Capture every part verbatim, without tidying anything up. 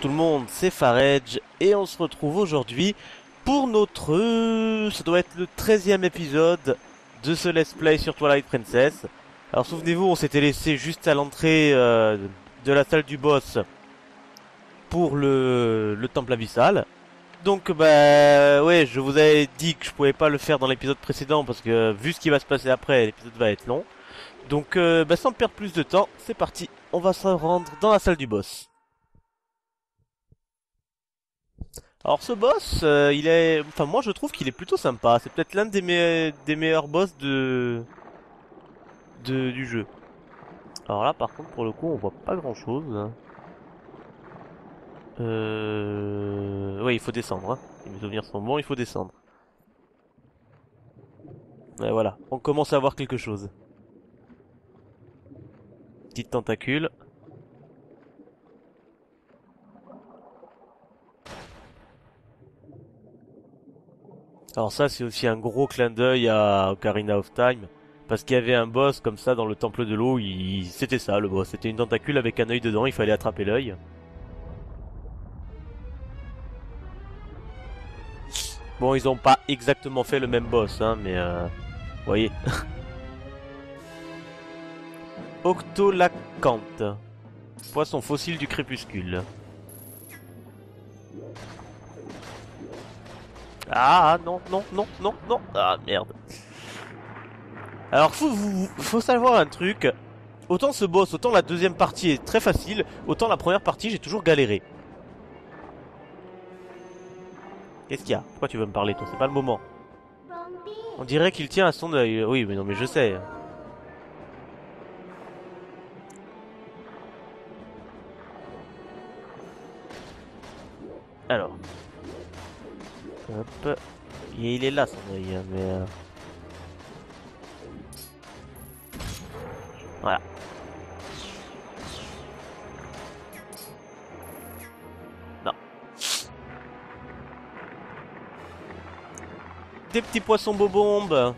tout le monde, c'est Faredge et on se retrouve aujourd'hui pour notre... euh, ça doit être le treizième épisode de ce Let's Play sur Twilight Princess. Alors souvenez-vous, on s'était laissé juste à l'entrée euh, de la salle du boss pour le, le temple abyssal. Donc bah ouais, je vous avais dit que je pouvais pas le faire dans l'épisode précédent parce que vu ce qui va se passer après, l'épisode va être long. Donc euh, bah, sans perdre plus de temps, c'est parti, on va se rendre dans la salle du boss. Alors ce boss, euh, il est, enfin moi je trouve qu'il est plutôt sympa. C'est peut-être l'un des, me... des meilleurs boss de... de du jeu. Alors là par contre pour le coup on voit pas grand-chose. Euh... Ouais, il faut descendre. Hein. Si mes souvenirs sont bons, il faut descendre. Et voilà, on commence à voir quelque chose. Petite tentacule. Alors ça c'est aussi un gros clin d'œil à Ocarina of Time. Parce qu'il y avait un boss comme ça dans le temple de l'eau, il... c'était ça le boss. C'était une tentacule avec un œil dedans, il fallait attraper l'œil. Bon, ils ont pas exactement fait le même boss, hein, mais euh... vous voyez. Octolacanthe. Poisson fossile du crépuscule. Ah non, non, non, non, non. Ah merde. Alors faut, vous, faut savoir un truc. Autant ce boss, autant la deuxième partie est très facile, autant la première partie j'ai toujours galéré. Qu'est-ce qu'il y a? Pourquoi tu veux me parler toi? C'est pas le moment. On dirait qu'il tient à son œil. Oui mais non mais je sais. Alors. Hop. Et il est là son œil, hein, mais... Euh... Voilà. Non. Des petits poissons bobombes.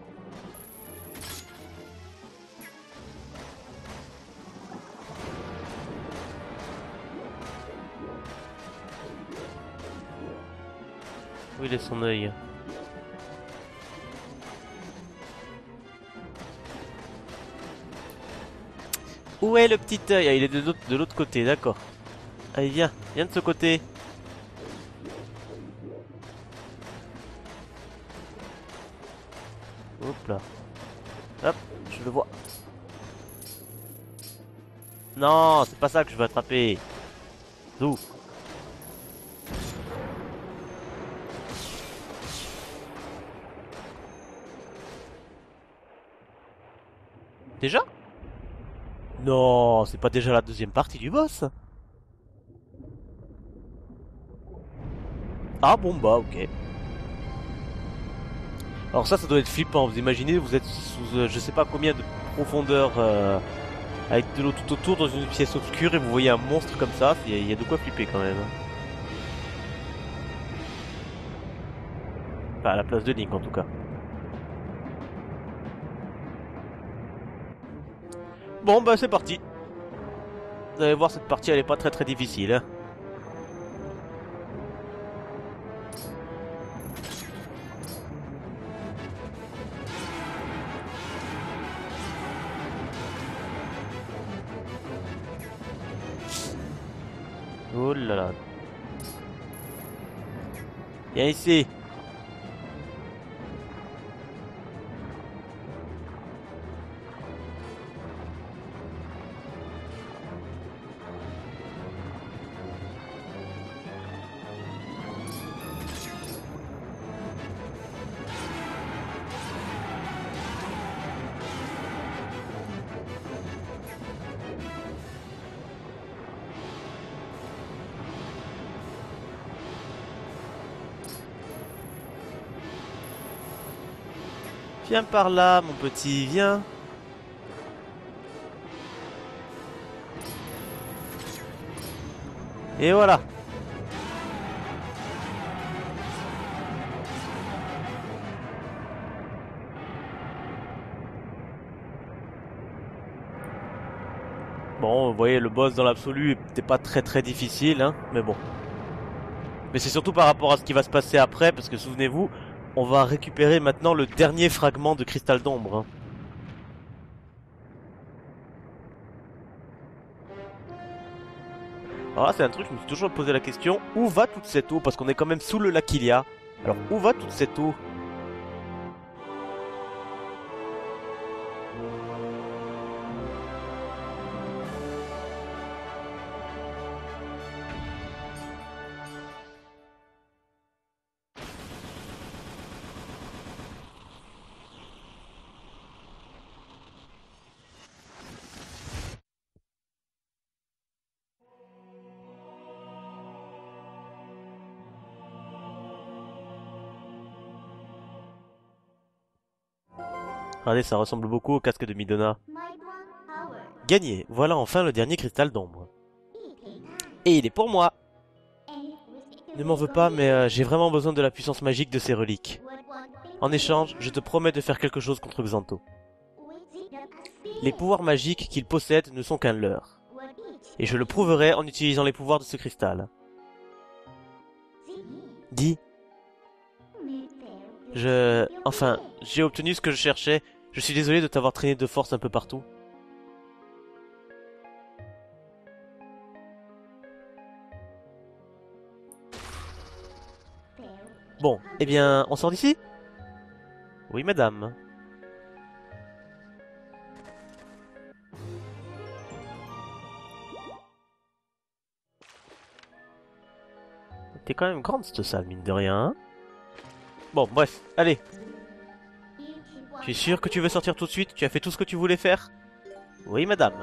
Où il est son œil? Où est le petit œil? Ah, il est de l'autre côté, d'accord. Allez, viens, viens de ce côté. Hop là. Hop, je le vois. Non, c'est pas ça que je veux attraper. D'où? Déjà? Non, c'est pas déjà la deuxième partie du boss. Ah bon bah ok. Alors ça, ça doit être flippant. Vous imaginez, vous êtes sous euh, je sais pas combien de profondeur euh, avec de l'eau tout autour dans une pièce obscure et vous voyez un monstre comme ça. Il y, y a de quoi flipper quand même. Enfin, à la place de Link en tout cas. Bon bah c'est parti. Vous allez voir, cette partie elle est pas très très difficile. Hein. Oh là là. Viens ici. Viens par là, mon petit, viens. Et voilà. Bon, vous voyez, le boss dans l'absolu n'était pas très très difficile, hein, mais bon. Mais c'est surtout par rapport à ce qui va se passer après, parce que souvenez-vous, on va récupérer maintenant le dernier fragment de cristal d'ombre. Hein. Alors là, c'est un truc, je me suis toujours posé la question, où va toute cette eau? Parce qu'on est quand même sous le lac Ilia. Alors, où va toute cette eau? Regardez, ça ressemble beaucoup au casque de Midona. Gagné, voilà enfin le dernier cristal d'ombre. Et il est pour moi. Ne m'en veux pas, mais euh, j'ai vraiment besoin de la puissance magique de ces reliques. En échange, je te promets de faire quelque chose contre Xanto. Les pouvoirs magiques qu'il possède ne sont qu'un leurre. Et je le prouverai en utilisant les pouvoirs de ce cristal. Dis. Je... Enfin, j'ai obtenu ce que je cherchais. Je suis désolé de t'avoir traîné de force un peu partout. Bon, eh bien, on sort d'ici? Oui, madame. T'es quand même grande cette salle, mine de rien, hein? Bon, bref, allez. Tu es sûr que tu veux sortir tout de suite? Tu as fait tout ce que tu voulais faire? Oui, madame.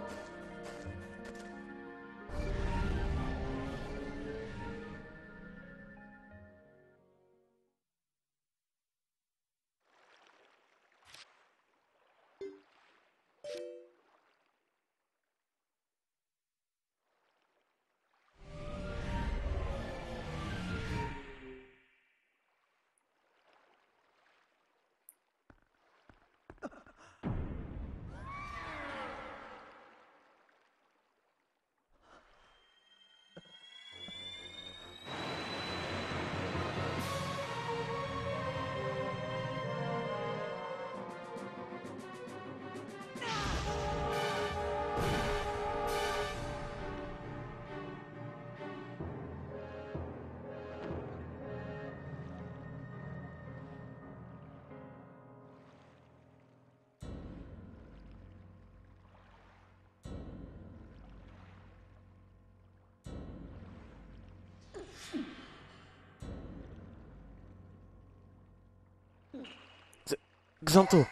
Xanto.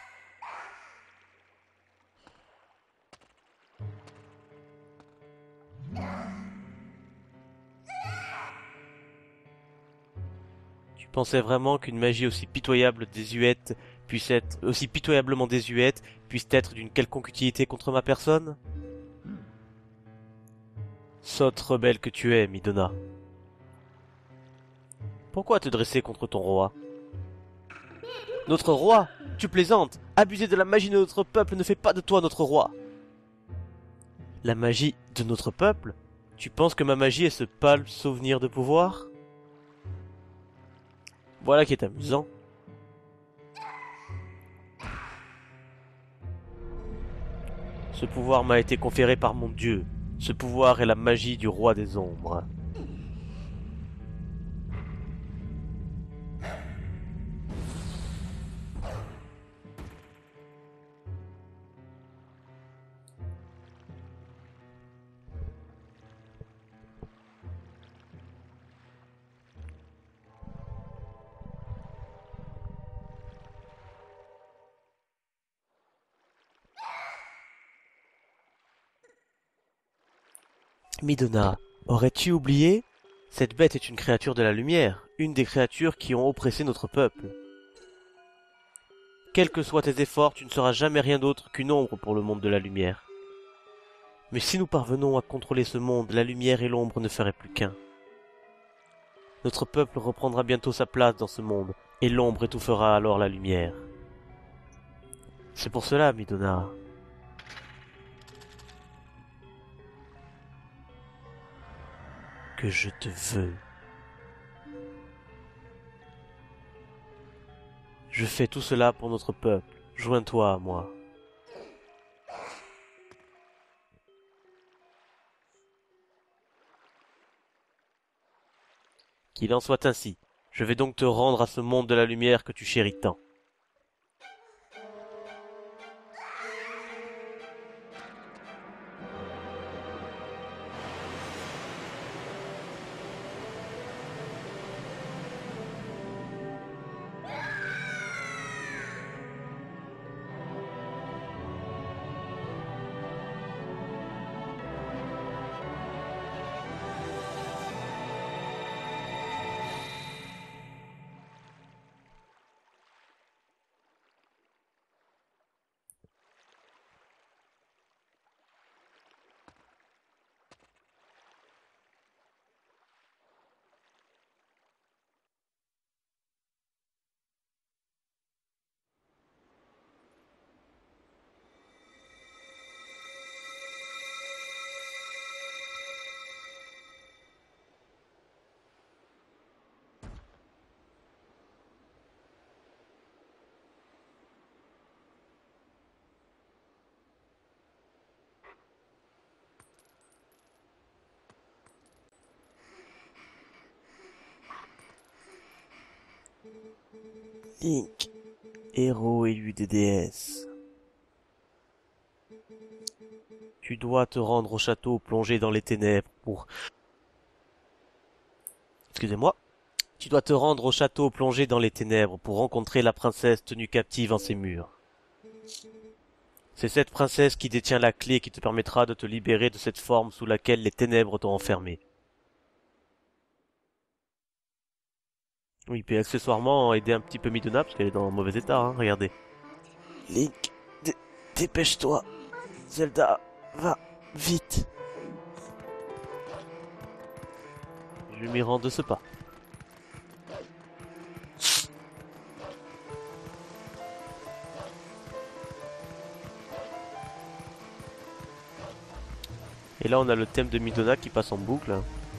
Tu pensais vraiment qu'une magie aussi pitoyable désuète puisse être aussi pitoyablement désuète puisse être d'une quelconque utilité contre ma personne? Sotte rebelle que tu es, Midona. Pourquoi te dresser contre ton roi? Notre roi? Tu plaisantes. Abuser de la magie de notre peuple ne fait pas de toi notre roi. La magie de notre peuple? Tu penses que ma magie est ce pâle souvenir de pouvoir? Voilà qui est amusant. Ce pouvoir m'a été conféré par mon dieu. Ce pouvoir est la magie du roi des ombres. Midona, aurais-tu oublié? Cette bête est une créature de la lumière, une des créatures qui ont oppressé notre peuple. Quels que soient tes efforts, tu ne seras jamais rien d'autre qu'une ombre pour le monde de la lumière. Mais si nous parvenons à contrôler ce monde, la lumière et l'ombre ne feraient plus qu'un. Notre peuple reprendra bientôt sa place dans ce monde, et l'ombre étouffera alors la lumière. C'est pour cela, Midona. que je te veux. Je fais tout cela pour notre peuple. Joins-toi à moi. Qu'il en soit ainsi. Je vais donc te rendre à ce monde de la lumière que tu chéris tant. Link, héros élu des déesses. Tu dois te rendre au château plongé dans les ténèbres pour... Excusez-moi. Tu dois te rendre au château plongé dans les ténèbres pour rencontrer la princesse tenue captive en ses murs. C'est cette princesse qui détient la clé qui te permettra de te libérer de cette forme sous laquelle les ténèbres t'ont enfermé. Oui, puis accessoirement aider un petit peu Midona parce qu'elle est dans un mauvais état, hein, regardez. Link, dépêche-toi. Zelda, va, vite. Je m'y rends de ce pas. Et là on a le thème de Midona qui passe en boucle.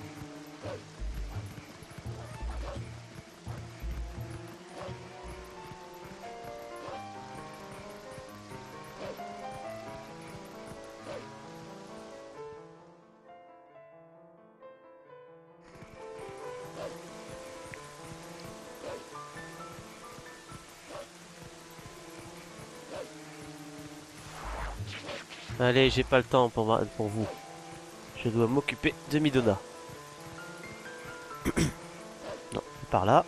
Allez, j'ai pas le temps pour, pour vous. Je dois m'occuper de Midona. Non, par là.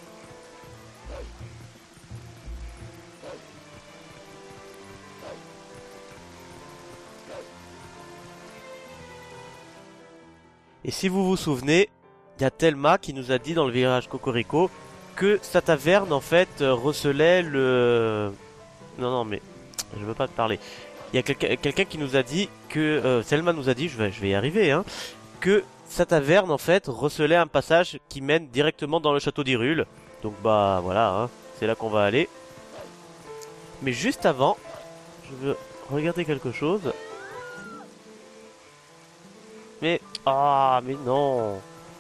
Et si vous vous souvenez, il y a Thelma qui nous a dit dans le village Cocorico que sa taverne en fait recelait le... Non, non, mais je veux pas te parler. Il y a quelqu'un quelqu'un qui nous a dit que... Euh, Thelma nous a dit, je vais, je vais y arriver, hein, que sa taverne en fait recelait un passage qui mène directement dans le château d'Hyrule. Donc bah voilà, hein, c'est là qu'on va aller. Mais juste avant, je veux regarder quelque chose. Mais... Ah, mais non.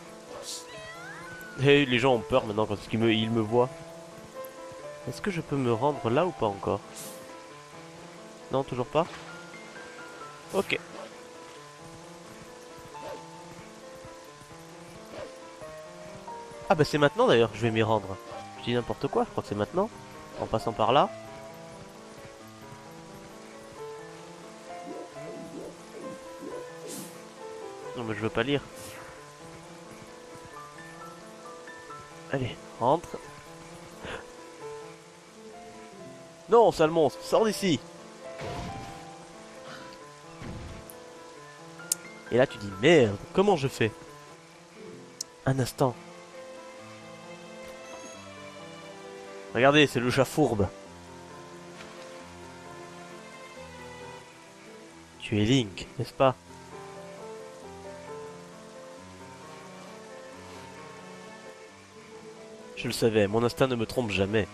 Hey, les gens ont peur maintenant quand ils me, ils me voient. Est-ce que je peux me rendre là ou pas encore? Non, toujours pas. Ok. Ah bah c'est maintenant d'ailleurs que je vais m'y rendre. Je dis n'importe quoi, je crois que c'est maintenant. En passant par là. Non mais je veux pas lire. Allez, rentre. Non, sale monstre, sors d'ici. Et là tu dis merde, comment je fais? Un instant. Regardez, c'est le chat fourbe. Tu es Link, n'est-ce pas? Je le savais, mon instinct ne me trompe jamais.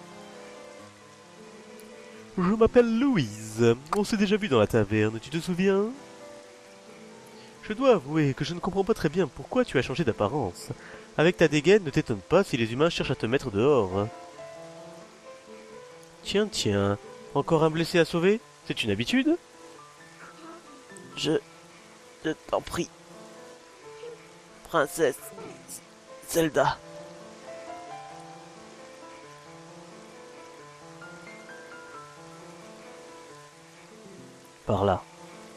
Je m'appelle Louise. On s'est déjà vu dans la taverne, tu te souviens? Je dois avouer que je ne comprends pas très bien pourquoi tu as changé d'apparence. Avec ta dégaine, ne t'étonne pas si les humains cherchent à te mettre dehors. Tiens, tiens, encore un blessé à sauver? C'est une habitude? Je... je t'en prie. Princesse... Zelda. Par là.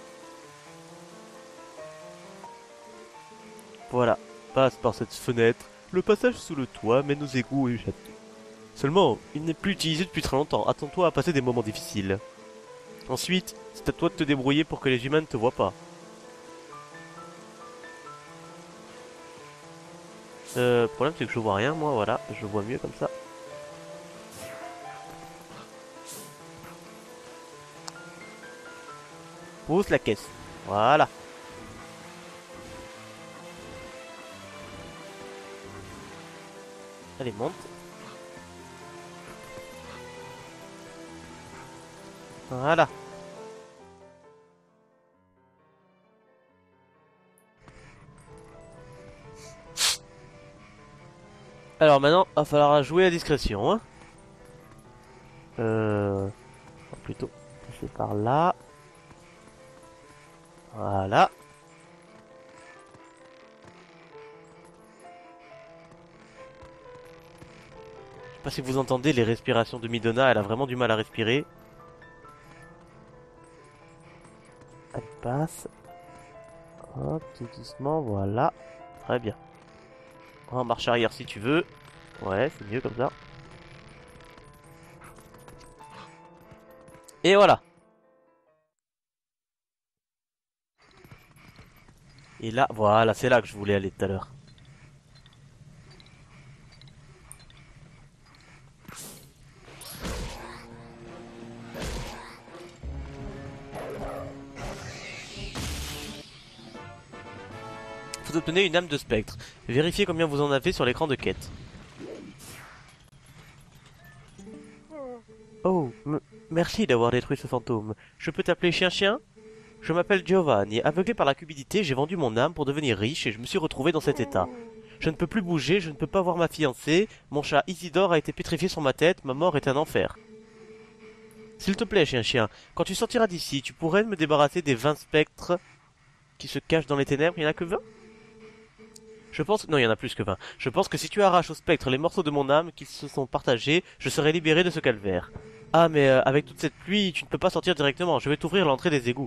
Voilà, passe par cette fenêtre. Le passage sous le toit mène aux égouts et au château. Seulement, il n'est plus utilisé depuis très longtemps. Attends-toi à passer des moments difficiles. Ensuite, c'est à toi de te débrouiller pour que les humains ne te voient pas. Euh, le problème c'est que je vois rien, moi, voilà. Je vois mieux comme ça. Pousse la caisse. Voilà. Allez, monte. Voilà. Alors maintenant, il va falloir jouer à discrétion. Hein. Euh... Plutôt passer par là. Voilà. Je sais pas si vous entendez les respirations de Midona, elle a vraiment du mal à respirer. Elle passe. Hop, tout doucement, voilà. Très bien. En marche arrière si tu veux. Ouais, c'est mieux comme ça. Et voilà. Et là, voilà, c'est là que je voulais aller tout à l'heure. Vous obtenez une âme de spectre. Vérifiez combien vous en avez sur l'écran de quête. Oh, merci d'avoir détruit ce fantôme. Je peux t'appeler chien-chien? Je m'appelle Giovanni. Aveuglé par la cupidité, j'ai vendu mon âme pour devenir riche et je me suis retrouvé dans cet état. Je ne peux plus bouger, je ne peux pas voir ma fiancée. Mon chat Isidore a été pétrifié sur ma tête. Ma mort est un enfer. S'il te plaît, chien-chien, quand tu sortiras d'ici, tu pourrais me débarrasser des vingt spectres qui se cachent dans les ténèbres? Il n'y en a que vingt? Je pense... Non, il y en a plus que vingt. Je pense que si tu arraches au spectre les morceaux de mon âme qui se sont partagés, je serai libéré de ce calvaire. Ah, mais euh, avec toute cette pluie, tu ne peux pas sortir directement. Je vais t'ouvrir l'entrée des égouts.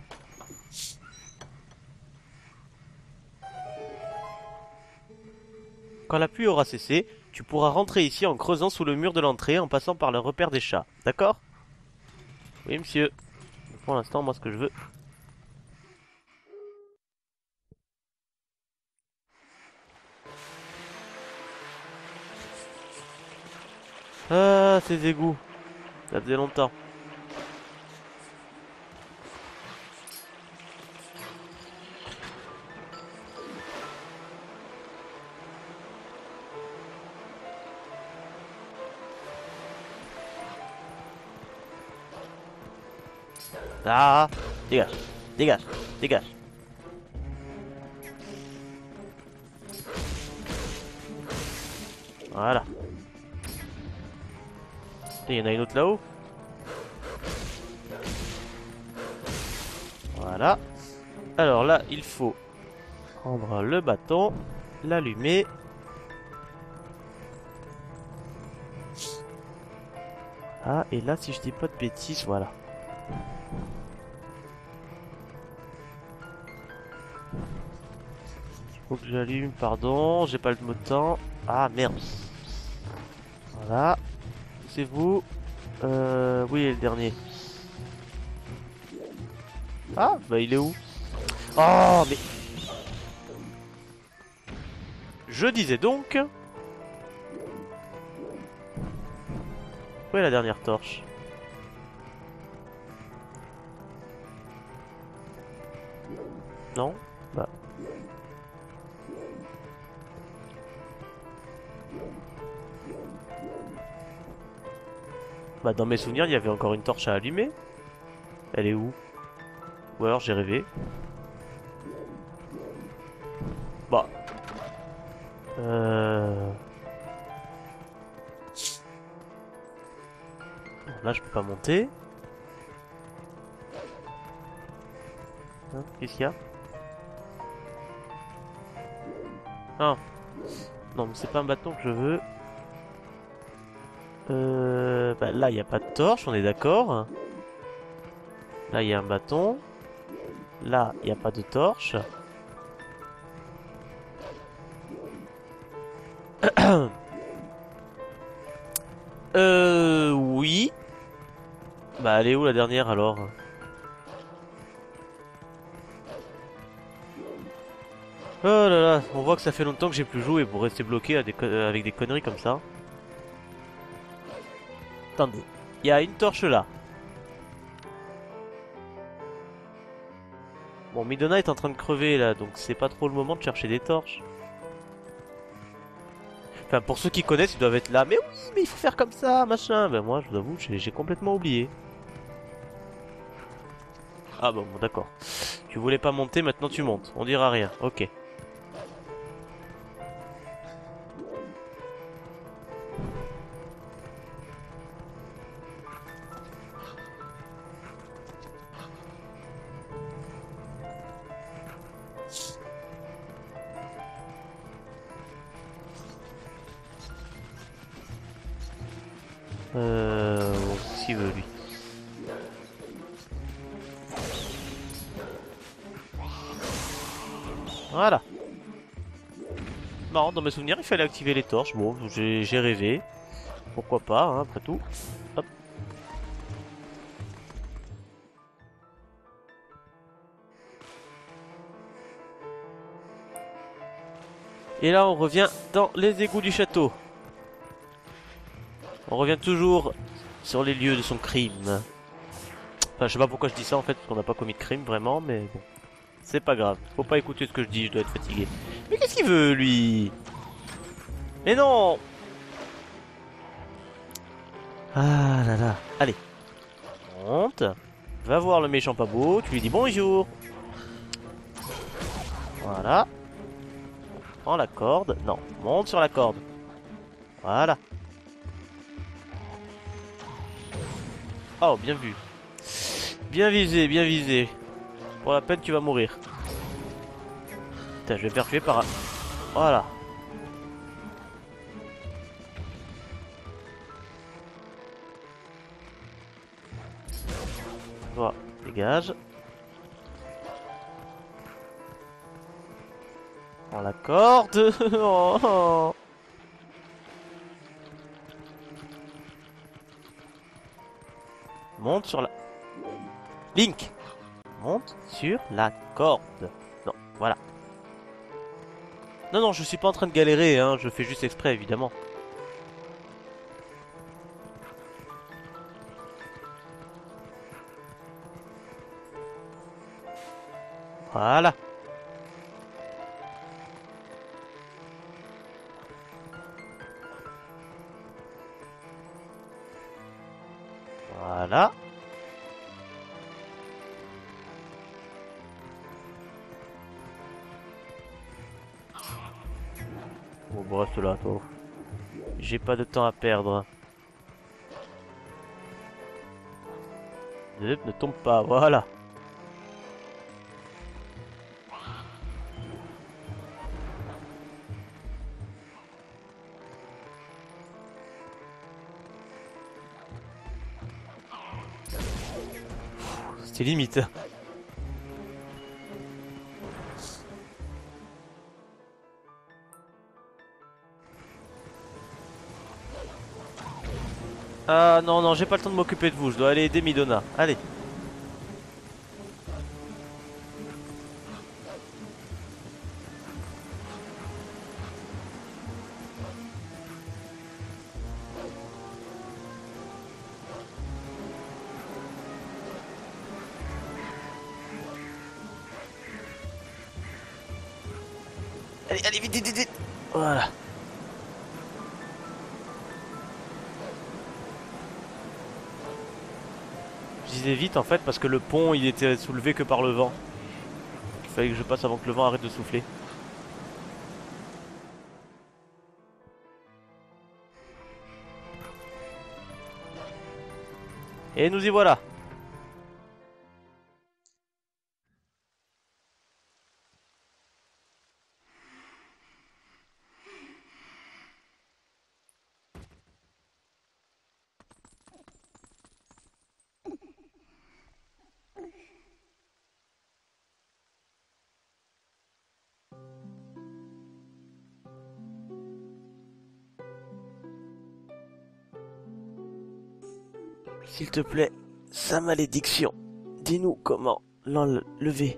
Quand la pluie aura cessé, tu pourras rentrer ici en creusant sous le mur de l'entrée en passant par le repère des chats. D'accord? Oui, monsieur. Pour l'instant, moi, ce que je veux... Ah, ces égouts. Ça faisait longtemps. Ah, dégage, dégage, dégage. Voilà. Il y en a une autre là-haut. Voilà. Alors là, il faut prendre le bâton, l'allumer. Ah, et là, si je dis pas de bêtises, voilà. Faut que j'allume, pardon, j'ai pas le mot de temps. Ah, merde. Voilà. C'est vous. Euh, oui, le dernier. Ah, bah il est où? Oh, mais... Je disais donc... Où est la dernière torche? Non? Bah... Bah dans mes souvenirs, il y avait encore une torche à allumer. Elle est où? Ou alors j'ai rêvé. Euh... Bon, là je peux pas monter. Hein, qu'est-ce qu'il y a? Ah. Non, mais c'est pas un bâton que je veux. Euh... Bah là, il n'y a pas de torche, on est d'accord. Là, il y a un bâton. Là, il n'y a pas de torche. euh... Oui. Bah, elle est où la dernière alors? Oh là là, on voit que ça fait longtemps que j'ai plus joué pour rester bloqué à des con- avec des conneries comme ça. Attendez, il y a une torche là. Bon, Midona est en train de crever là, donc c'est pas trop le moment de chercher des torches. Enfin, pour ceux qui connaissent, ils doivent être là. Mais oui, mais il faut faire comme ça, machin. Ben moi, je vous avoue, j'ai complètement oublié. Ah bon, bon d'accord. Tu voulais pas monter, maintenant tu montes. On dira rien, ok. Euh... Bon, s'il veut, lui. Voilà. Marrant, dans mes souvenirs, il fallait activer les torches. Bon, j'ai rêvé. Pourquoi pas, hein, après tout. Hop. Et là, on revient dans les égouts du château. On revient toujours sur les lieux de son crime. Enfin, je sais pas pourquoi je dis ça en fait, parce qu'on n'a pas commis de crime vraiment, mais bon. C'est pas grave. Faut pas écouter ce que je dis, je dois être fatigué. Mais qu'est-ce qu'il veut, lui? Mais non! Ah là là. Allez. Monte. Va voir le méchant pas beau, tu lui dis bonjour. Voilà. Prends la corde. Non, monte sur la corde. Voilà. Oh, bien vu. Bien visé, bien visé. Pour la peine, tu vas mourir. Putain, je vais me faire tuer par un... Voilà. Voilà, dégage. Prends la corde. Oh. Monte sur la... Link. Monte sur la corde. Non, voilà. Non, non, je suis pas en train de galérer, hein. Je fais juste exprès, évidemment. Voilà. Voilà. Bon, bon, reste là, toi. J'ai pas de temps à perdre. Ne tombe pas, voilà. C'était limite. Ah non, non, j'ai pas le temps de m'occuper de vous, je dois aller aider Midona. Allez. Allez, allez, vite, vite, vite. Voilà. Je disais vite en fait parce que le pont il était soulevé que par le vent. Il fallait que je passe avant que le vent arrête de souffler. Et nous y voilà. S'il te plaît, sa malédiction. Dis-nous comment l'enlever.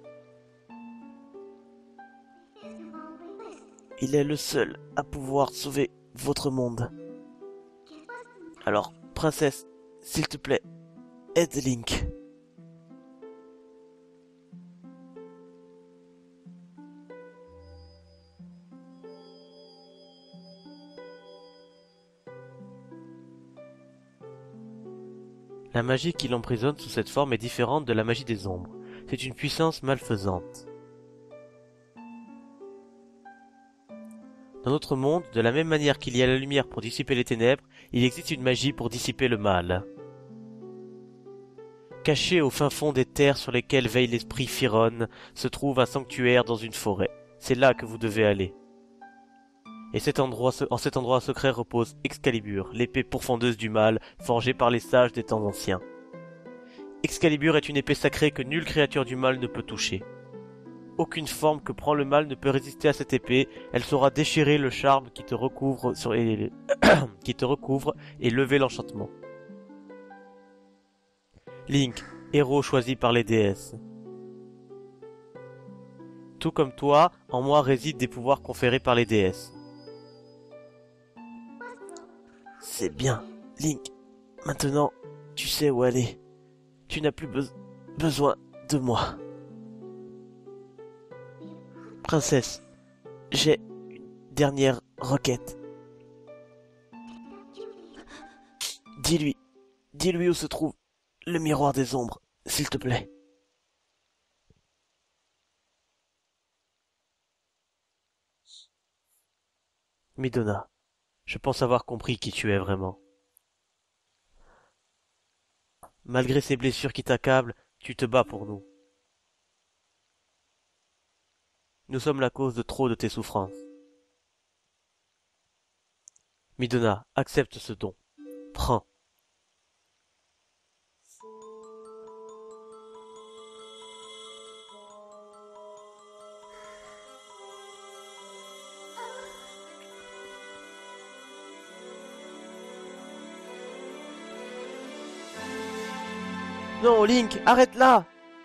Il est le seul à pouvoir sauver votre monde. Alors, princesse, s'il te plaît, aide Link. La magie qui l'emprisonne sous cette forme est différente de la magie des ombres. C'est une puissance malfaisante. Dans notre monde, de la même manière qu'il y a la lumière pour dissiper les ténèbres, il existe une magie pour dissiper le mal. Caché au fin fond des terres sur lesquelles veille l'esprit Firon, se trouve un sanctuaire dans une forêt. C'est là que vous devez aller. Et cet endroit, en cet endroit secret repose Excalibur, l'épée pourfendeuse du mal, forgée par les sages des temps anciens. Excalibur est une épée sacrée que nulle créature du mal ne peut toucher. Aucune forme que prend le mal ne peut résister à cette épée, elle saura déchirer le charme qui te recouvre, sur, et, qui te recouvre et lever l'enchantement. Link, héros choisi par les déesses. Tout comme toi, en moi résident des pouvoirs conférés par les déesses. C'est bien, Link. Maintenant, tu sais où aller. Tu n'as plus be- besoin de moi. Princesse, j'ai une dernière requête. Dis-lui, dis-lui où se trouve le miroir des ombres, s'il te plaît. Midona, je pense avoir compris qui tu es vraiment. Malgré ces blessures qui t'accablent, tu te bats pour nous. Nous sommes la cause de trop de tes souffrances. Midona, accepte ce don. Prends. Non, Link, arrête là!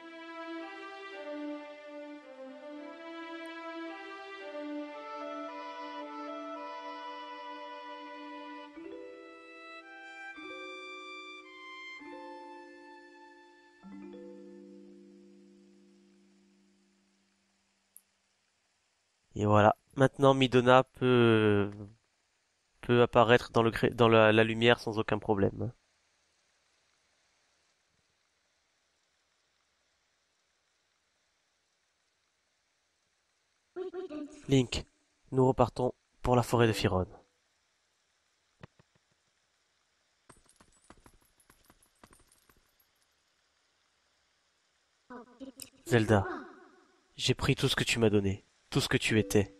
Et voilà. Maintenant, Midona peut peut apparaître dans le gré- dans la, la lumière sans aucun problème. Link, nous repartons pour la forêt de Firon. Zelda, j'ai pris tout ce que tu m'as donné, tout ce que tu étais.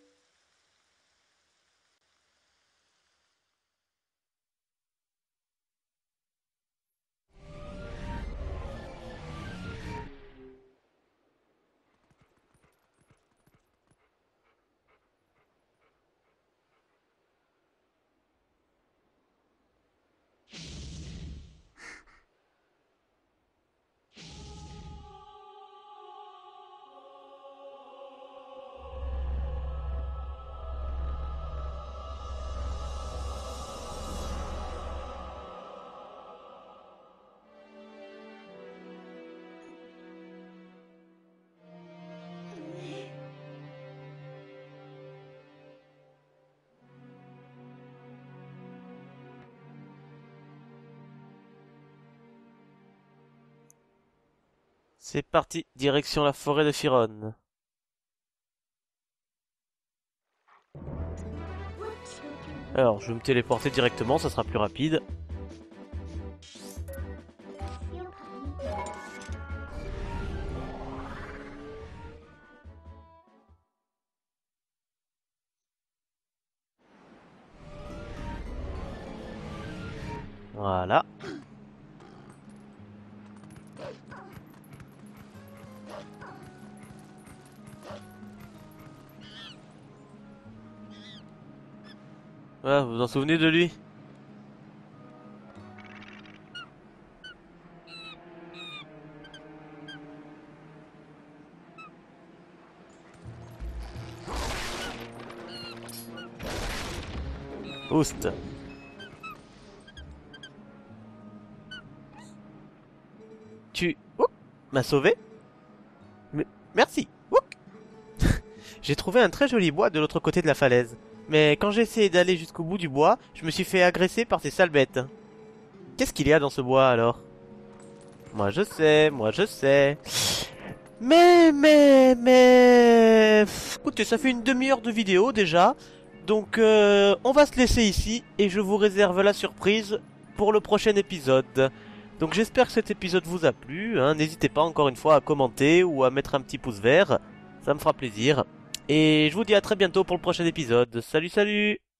C'est parti, direction la forêt de Firon. Alors, je vais me téléporter directement, ça sera plus rapide. Voilà. Ah, vous vous en souvenez de lui? Oust. Tu... Oup, m'as sauvé? Mais... Merci. Oup. J'ai trouvé un très joli bois de l'autre côté de la falaise. Mais quand j'ai essayé d'aller jusqu'au bout du bois, je me suis fait agresser par ces sales bêtes. Qu'est-ce qu'il y a dans ce bois alors? Moi je sais, moi je sais. Mais, mais, mais... Pff, écoutez, ça fait une demi-heure de vidéo déjà. Donc, euh, on va se laisser ici et je vous réserve la surprise pour le prochain épisode. Donc, j'espère que cet épisode vous a plu. Hein. N'hésitez pas encore une fois à commenter ou à mettre un petit pouce vert. Ça me fera plaisir. Et je vous dis à très bientôt pour le prochain épisode. Salut, salut!